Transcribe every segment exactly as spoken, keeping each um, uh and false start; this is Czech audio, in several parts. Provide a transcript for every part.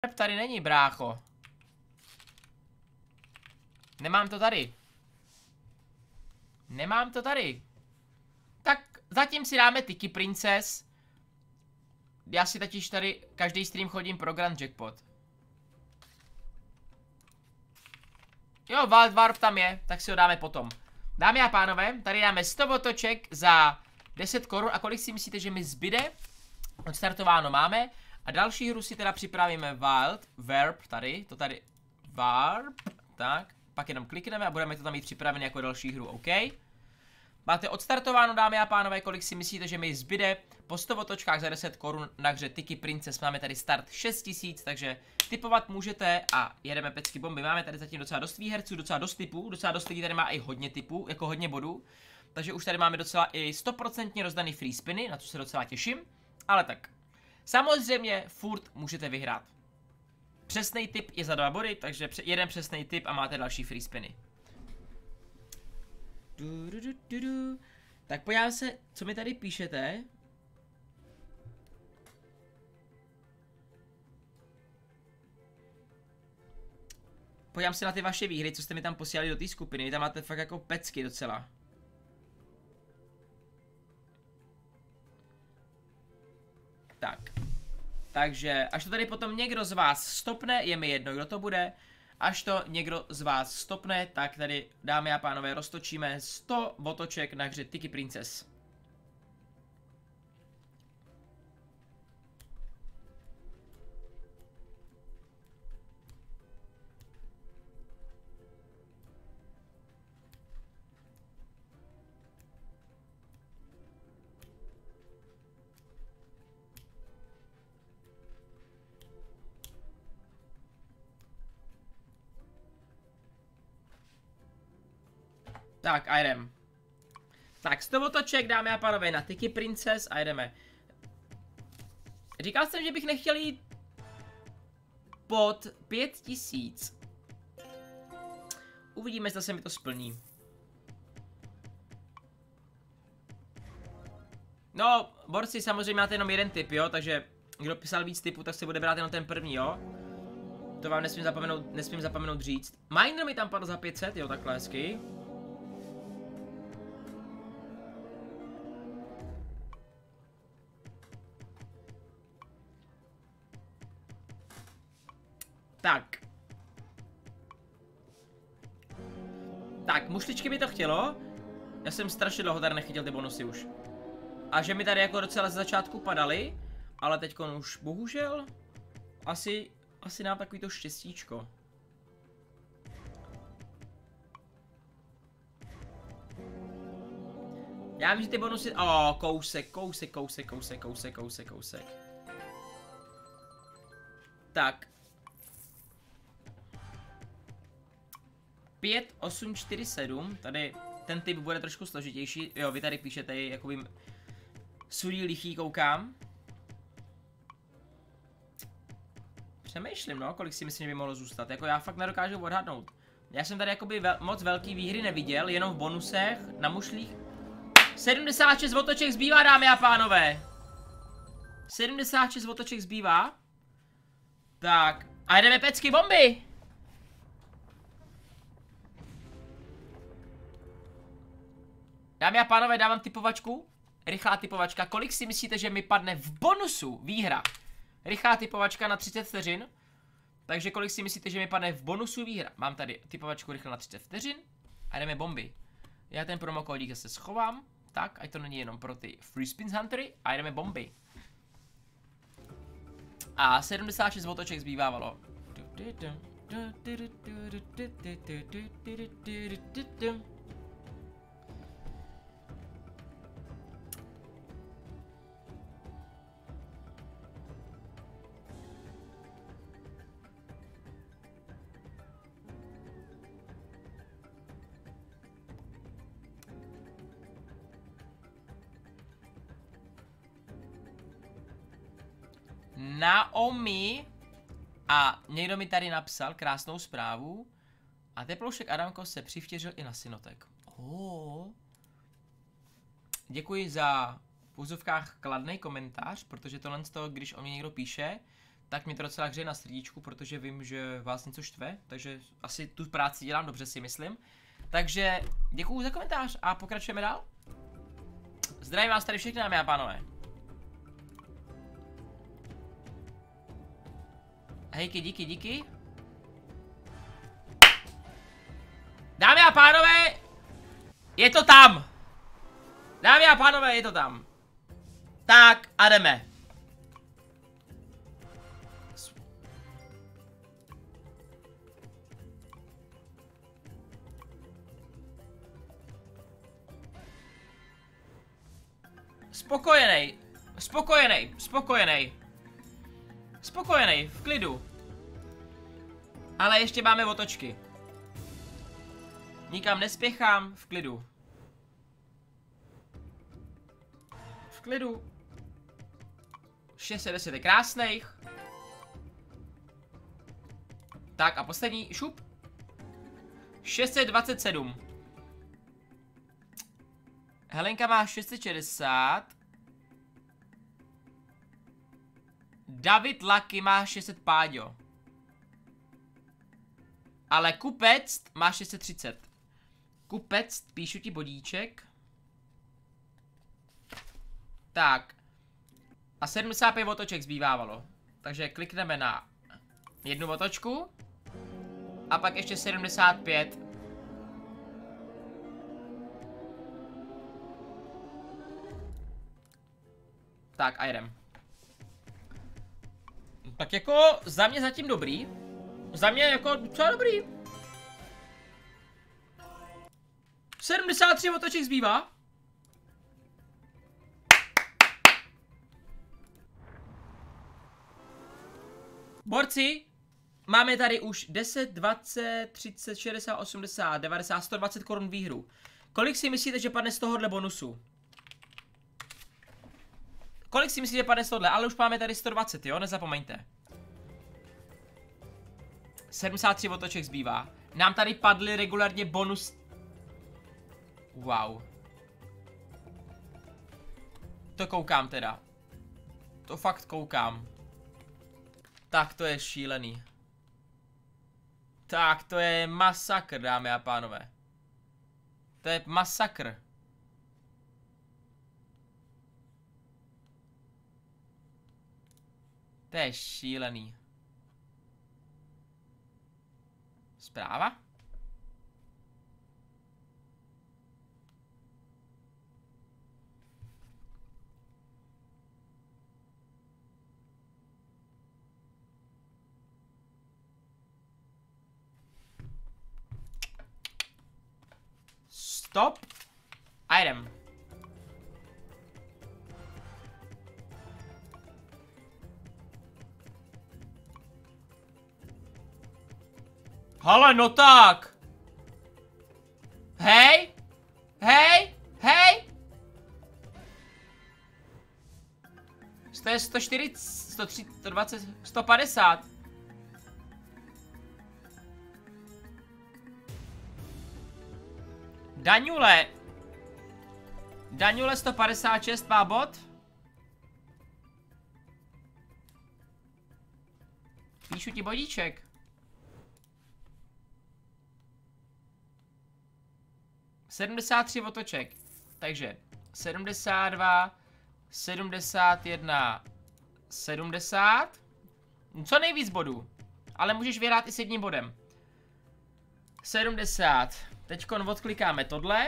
tady není, brácho. Nemám to tady. Nemám to tady. Tak zatím si dáme Tiki Princess. Já si totiž tady každý stream chodím pro Grand Jackpot. Jo, Wild Warp tam je, tak si ho dáme potom. Dámy a pánové, tady dáme sto otoček za deset korun. A kolik si myslíte, že mi zbyde? Odstartováno máme. A další hru si teda připravíme Wild Warp, tady, to tady. Warp, tak. Pak jenom klikneme a budeme to tam mít připravené jako další hru, OK? Máte odstartováno, dámy a pánové, kolik si myslíte, že mi zbyde? Po sto otočkách za deset korun na hře Tiki Princess máme tady start šest tisíc, takže tipovat můžete a jedeme pecky bomby. Máme tady zatím docela dost výherců, docela dost typů, docela dost lidí tady má i hodně typů, jako hodně bodů. Takže už tady máme docela i sto procent rozdaný free spiny, na co se docela těším. Ale tak, samozřejmě furt můžete vyhrát. Přesný tip je za dva body, takže jeden přesný tip a máte další free spiny. Du, du, du, du, du. Tak podívám se, co mi tady píšete. Podívám se na ty vaše výhry, co jste mi tam posílali do té skupiny. Vy tam máte fakt jako pecky docela. Tak. Takže, až to tady potom někdo z vás stopne, je mi jedno, kdo to bude. Až to někdo z vás stopne, tak tady, dámy a pánové, roztočíme sto otoček na hře Tiki Princess. Tak a jdem. Tak sto otoček, dámy a pánové, na Tiki Princess a jdeme. Říkal jsem, že bych nechtěl jít pod pět tisíc. Uvidíme, zda se mi to splní. No, borci, samozřejmě máte jenom jeden typ, jo, takže kdo psal víc typů, tak se bude brát jenom ten první, jo. To vám nesmím zapomenout, nesmím zapomenout říct. Miner mi tam padl za pět set, jo, takhle hezky. Tak. Tak, mušličky by to chtělo. Já jsem strašně dlouho tady nechytil ty bonusy už. A že mi tady jako docela ze začátku padaly, ale teďko už bohužel asi, asi nám takový to štěstíčko. Já vím, že ty bonusy... O, oh, kousek, kousek, kousek, kousek, kousek, kousek, kousek. Tak. pět, osm, čtyři, sedm, tady ten typ bude trošku složitější, jo, vy tady píšete jakoby sudí lichý, koukám. Přemýšlím, no, kolik si myslím, že by mohlo zůstat, jako já fakt nedokážu odhadnout. Já jsem tady jakoby vel, moc velký výhry neviděl, jenom v bonusech, na mušlích. sedmdesát šest otoček zbývá, dámy a pánové. sedmdesát šest otoček zbývá. Tak, a jdeme pecky bomby. Dámy a pánové, dávám typovačku. Rychlá typovačka. Kolik si myslíte, že mi padne v bonusu výhra? Rychlá typovačka na třicet vteřin. Takže kolik si myslíte, že mi padne v bonusu výhra? Mám tady typovačku rychle na třicet vteřin. A jdeme bomby. Já ten promokódík zase schovám. Tak, ať to není jenom pro ty Free Spins Huntery. A jdeme bomby. A sedmdesát šest otoček zbývávalo. Naomi a někdo mi tady napsal krásnou zprávu a teploušek Adamko se přivtěřil i na synotek. Oh. Děkuji za v úzovkách kladný komentář, protože tohle z toho, když o mě někdo píše, tak mě to docela hřeje na srdíčku, protože vím, že vás něco štve, takže asi tu práci dělám dobře, si myslím. Takže děkuju za komentář a pokračujeme dál. Zdravím vás tady všechny, dámy a pánové. Hejky, díky, díky. Dámy a pánové, je to tam. Dámy a pánové, je to tam. Tak a jdeme. Spokojenej, spokojenej, spokojenej. Spokojenej, v klidu. Ale ještě máme otočky. Nikam nespěchám, v klidu. V klidu. šest set deset je krásných. Tak a poslední, šup. šest set dvacet sedm. Helenka má šest set šedesát. David Lucky má šest set Páďo. Ale Kupec má šest set třicet. Kupec, píšu ti bodíček. Tak. A sedmdesát pět otoček zbývávalo. Takže klikneme na jednu otočku. A pak ještě sedmdesát pět. Tak a jedem. Tak jako za mě zatím dobrý. Za mě jako docela dobrý. sedmdesát tři otoček zbývá. Borci, máme tady už deset, dvacet, třicet, šedesát, osmdesát, devadesát, sto dvacet korun výhru. Kolik si myslíte, že padne z tohohle bonusu? Kolik si myslíte, že padne z tohohle? Ale už máme tady sto dvacet, jo? Nezapomeňte. sedmdesát tři otoček zbývá. Nám tady padly regulárně bonus. Wow. To koukám teda. To fakt koukám. Tak to je šílený. Tak to je masakr, dámy a pánové. To je masakr. To je šílený. Zpráva? Stop. A jdem. Hele, no tak. Hej. Hej. Hej. To je sto čtyřicet, sto třicet, sto dvacet, sto padesát. Daňule. Daňule sto padesát šest má bod. Píšu ti bodíček. sedmdesát tři otoček. Takže sedmdesát dva, sedmdesát jedna, sedmdesát. Co nejvíc bodů. Ale můžeš vyhrát i s jedním bodem. sedmdesát. Teďkon odklikáme tohle.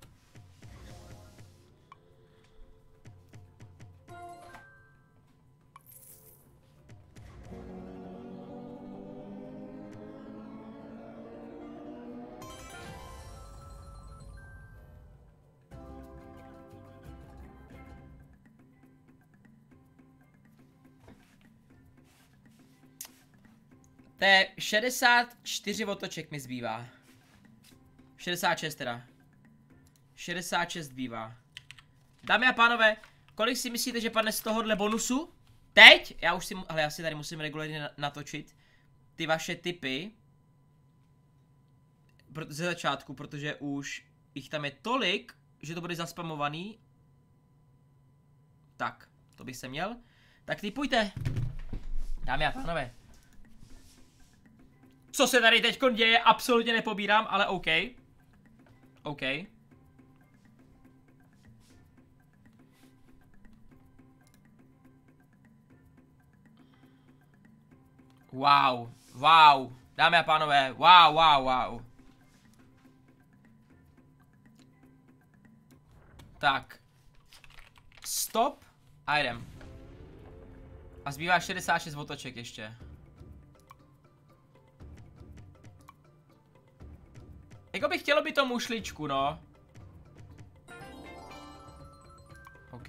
To je šedesát čtyři otoček mi zbývá. šedesát šest teda. šedesát šest zbývá. Dámy a pánové, kolik si myslíte, že padne z tohohle bonusu? Teď? Já už si, ale já si tady musím regulárně natočit ty vaše tipy. Ze začátku, protože už jich tam je tolik, že to bude zaspamovaný. Tak, to bych se měl. Tak tipujte. Dámy a pánové. Co se tady teď děje, absolutně nepobírám, ale OK. OK. Wow, wow, dámy a pánové, wow, wow, wow. Tak. Stop a jdem. A zbývá šedesát šest otoček ještě. Jako by chtělo by to mušličku, no. OK.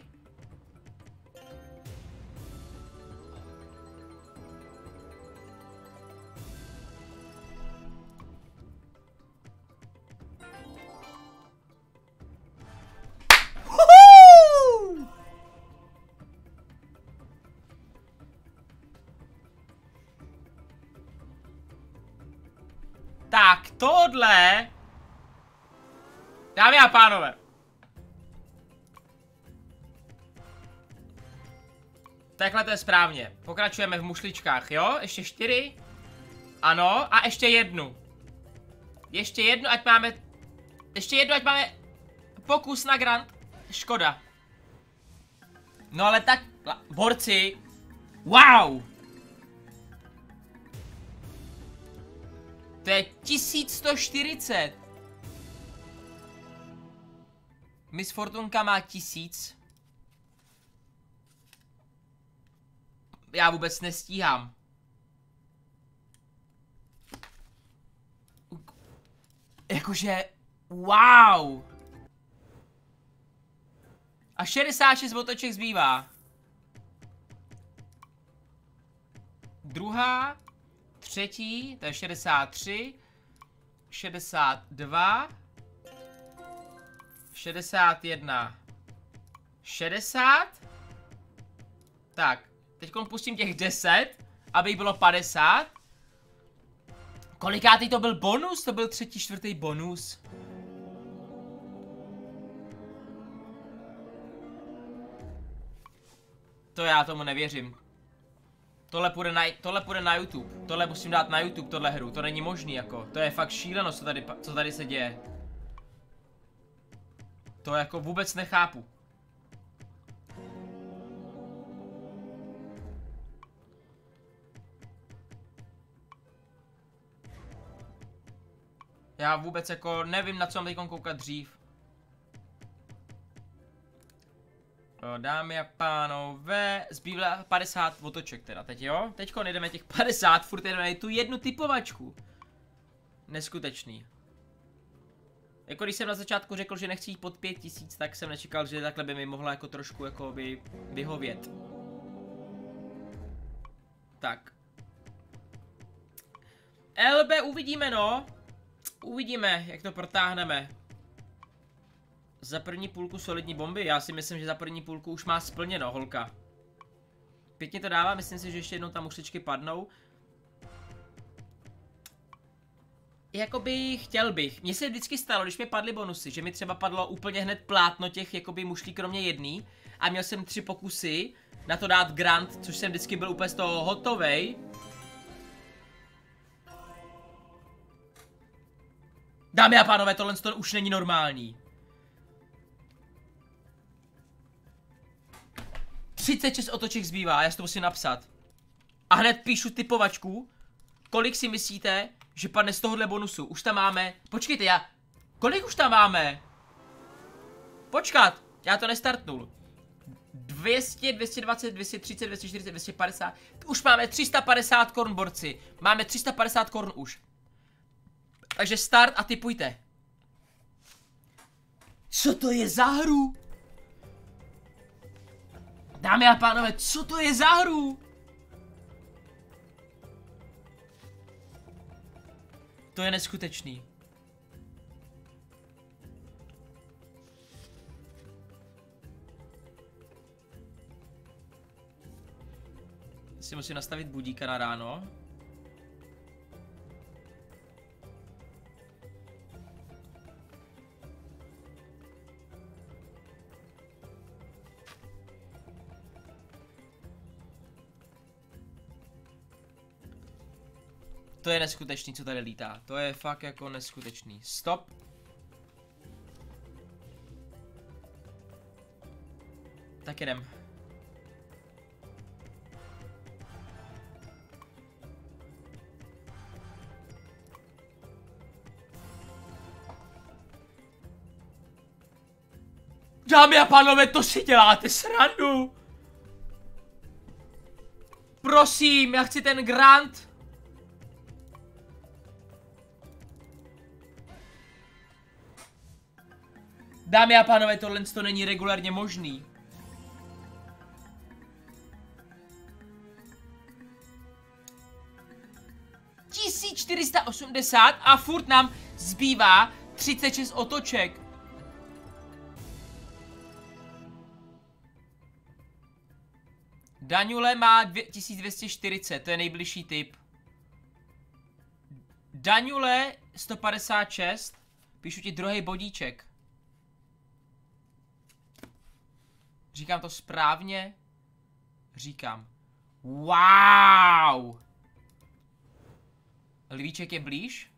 Tak tohle, dámy a pánové, takhle to je správně. Pokračujeme v mušličkách, jo? Ještě čtyři. Ano, a ještě jednu. Ještě jednu, ať máme, ještě jednu, ať máme pokus na grand. Škoda. No ale tak, borci, wow. To je tisíc sto čtyřicet. Miss Fortunka má tisíc. Já vůbec nestíhám. Jakože, wow. A šedesát šest otoček zbývá. Druhá. Třetí, to je šedesát tři, šedesát dva, šedesát jedna, šedesát. Tak, teď pustím těch deset, aby bylo padesát. Kolikátý to byl bonus? To byl třetí, čtvrtý bonus. To já tomu nevěřím. Tohle půjde, na, tohle půjde na YouTube. Tohle musím dát na YouTube, tohle hru. To není možný, jako. To je fakt šílenost, co tady, co tady se děje. To jako vůbec nechápu. Já vůbec jako nevím, na co mám teď koukat dřív. Dámy a pánové, zbývá padesát otoček teda teď, jo? Teďko nejdeme těch padesát, furt jdeme tu jednu typovačku. Neskutečný. Jako když jsem na začátku řekl, že nechci jít pod pět tisíc, tak jsem nečekal, že takhle by mi mohla jako trošku jako by vyhovět. Tak. L B uvidíme, no. Uvidíme, jak to protáhneme. Za první půlku solidní bomby, já si myslím, že za první půlku už má splněno, holka. Pěkně to dává, myslím si, že ještě jednou tam mušličky padnou. Jakoby chtěl bych, mně se vždycky stalo, když mi padly bonusy, že mi třeba padlo úplně hned plátno těch jakoby mušlí kromě jedný. A měl jsem tři pokusy na to dát grand, což jsem vždycky byl úplně z toho hotovej. Dámy a pánové, tohle to už není normální. třicet šest otoček zbývá, já si to musím napsat. A hned píšu typovačku. Kolik si myslíte, že padne z tohohle bonusu? Už tam máme, počkejte, já, kolik už tam máme? Počkat, já to nestartnul. dvě stě, dvě stě dvacet, dvě stě třicet, dvě stě čtyřicet, dvě stě padesát. Už máme tři sta padesát korun, borci. Máme tři sta padesát korun už. Takže start a tipujte. Co to je za hru? Dámy a pánové, co to je za hru? To je neskutečný. Si musím nastavit budíka na ráno. To je neskutečný, co tady lítá. To je fakt jako neskutečný. Stop. Tak jedem. Dámy a pánové, to si děláte srandu. Prosím, já chci ten grant. Dámy a pánové, tohle to není regulárně možný. tisíc čtyři sta osmdesát a furt nám zbývá třicet šest otoček. Daňule má tisíc dvě stě čtyřicet, to je nejbližší typ. Daňule sto padesát šest, píšu ti druhý bodíček. Říkám to správně? Říkám. Wow! Lvíček je blíž?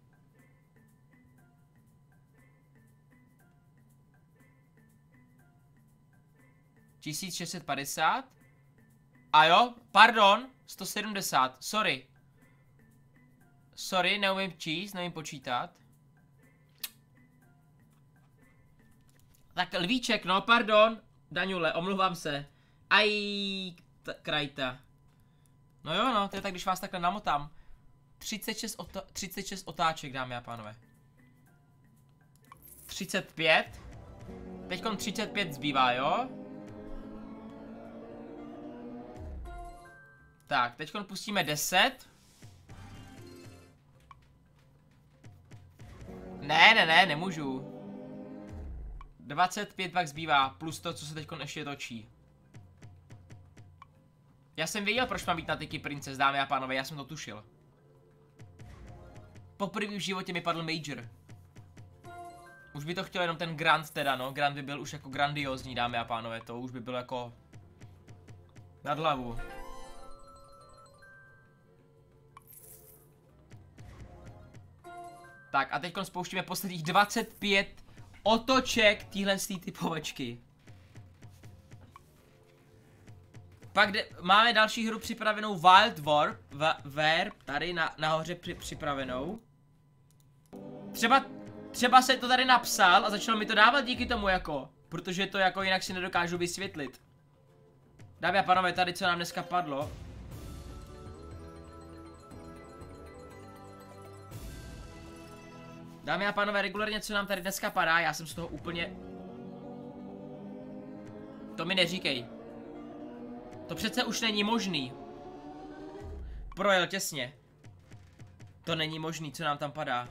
tisíc šest set padesát? A jo, pardon, sto sedmdesát, sorry. Sorry, neumím číst, neumím počítat. Tak lvíček, no, pardon. Daňule, omluvám se. Aj, krajta. No jo, no, to je tak, když vás takhle namotám. třicet šest, ota třicet šest otáček, dámy a pánové. třicet pět. Teďkon třicet pět zbývá, jo? Tak, teďkon pustíme deset. Ne, ne, ne, nemůžu. dvacet pět pak zbývá, plus to, co se teďkon ještě točí. Já jsem věděl, proč mám být na Tiki Princess, dámy a pánové, já jsem to tušil. Poprvé v životě mi padl Major. Už by to chtěl jenom ten Grand teda, no. Grand by byl už jako grandiozní, dámy a pánové, to už by bylo jako... nad hlavu. Tak a teď spouštíme posledních dvacet pět otoček téhle typovačky. Pak de, máme další hru připravenou Wild Warp, Warp, tady na, nahoře při, připravenou. Třeba, třeba se to tady napsal a začalo mi to dávat díky tomu jako, protože to jako jinak si nedokážu vysvětlit. Dámy a pánové, tady co nám dneska padlo. Dámy a pánové, regulárně co nám tady dneska padá, já jsem z toho úplně... To mi neříkej. To přece už není možný. Projel těsně. To není možný, co nám tam padá.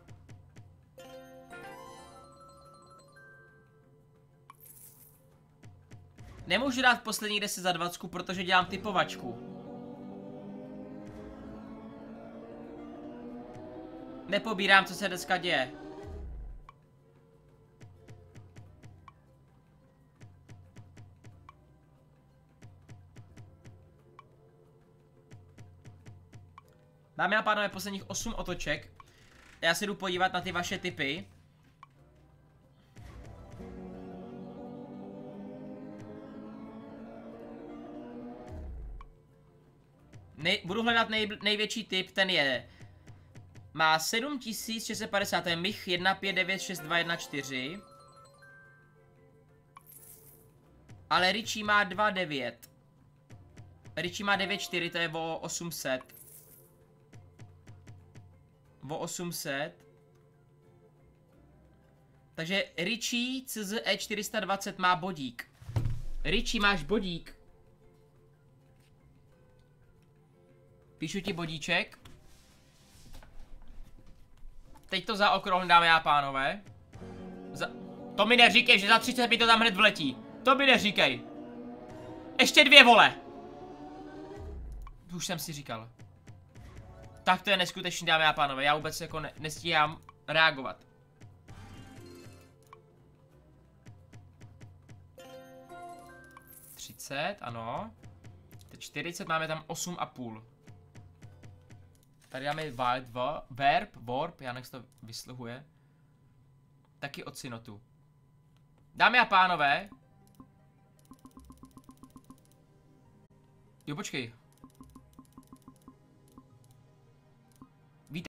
Nemůžu dát poslední deset za dvacet, protože dělám typovačku. Nepobírám, co se dneska děje. Dámy a pánové, posledních osm otoček. Já se jdu podívat na ty vaše tipy. Nej, budu hledat nej, největší tip, ten je... Má sedm tisíc šest set padesát, to je Mich jedna pět devět šest dva jedna čtyři. Ale Richie má dva devět. Richie má devět čtyři, to je o osm set. O osm set. Takže Richie C Z E čtyři sta dvacet má bodík. Richie, máš bodík. Píšu ti bodíček. Teď to zaokrouhlím, dámy a pánové. Za... To mi neříkej, že za třicet mi to tam hned vletí. To mi neříkej. Ještě dvě, vole. Už jsem si říkal. Tak to je neskutečný, dámy a pánové. Já vůbec jako ne nestíhám reagovat. třicet, ano. Teď čtyřicet, máme tam osm a půl. Tady dáme wild verb, warp, já nech to vysluhuje. Taky od synotu. Dámy a pánové. Jo, počkej.